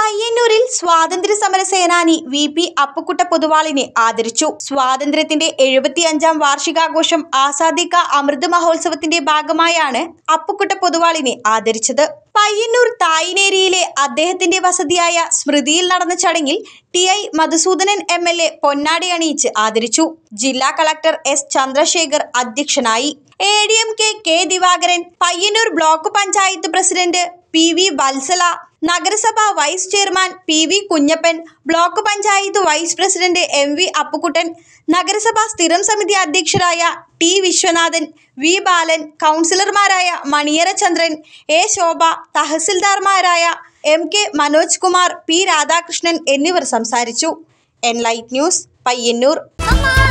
പയ്യന്നൂരിൽ സ്വാതന്ത്ര്യ സമര സേനാനി വി.പി. അപ്പുക്കുട്ട പൊതുവാളിനെ ആദരിച്ചു. സ്വാതന്ത്ര്യത്തിന്റെ 75-ാം വാർഷികാഘോഷം ആസാദി കാ അമൃത് മഹോത്സവത്തിന്റെ ഭാഗമായാണ് അപ്പുക്കുട്ട പൊതുവാളിനെ ആദരിച്ചത്. പയ്യന്നൂർ തായിനേരിയിലെ അദ്ദേഹത്തിന്റെ വസതിയായ സ്മൃതിയിൽ നടന്ന ചടങ്ങിൽ ടി.ഐ. മധുസൂദനൻ എം.എൽ.എ. പൊന്നാട അണിയിച്ച് ആദരിച്ചു. ജില്ലാ കളക്ടർ എസ്. ചന്ദ്രശേഖർ അധ്യക്ഷനായി. ADM K. K. Divakaran, Payyanur block panchayat president P V. Vatsala, നഗരസഭ vice chairman P V. Kunhappan, block panchayat vice president M V. Appukuttan, നഗരസഭാ സ്ഥിരം സമിതി അധ്യക്ഷരായ ടി. വിശ്വനാഥൻ, വി. ബാലൻ, കൗൺസിലർമാരായ മണിയറ ചന്ദ്രൻ, എ. ശോഭ, തഹസിൽദാർമാരായ എം.കെ. മനോജ് കുമാർ, പി. രാധാകൃഷ്ണൻ എന്നിവർ സംസാരിച്ചു. Enlight news, Payyanur.